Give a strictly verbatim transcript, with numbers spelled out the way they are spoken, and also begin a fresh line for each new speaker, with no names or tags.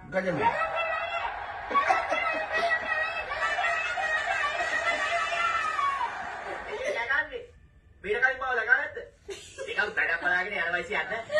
ගජම.
ලගන්නේ. බීර කලින් බව ලගා නැද්ද? නිකන් වැඩ බලාගෙන යනවා ඉතින් යන්න.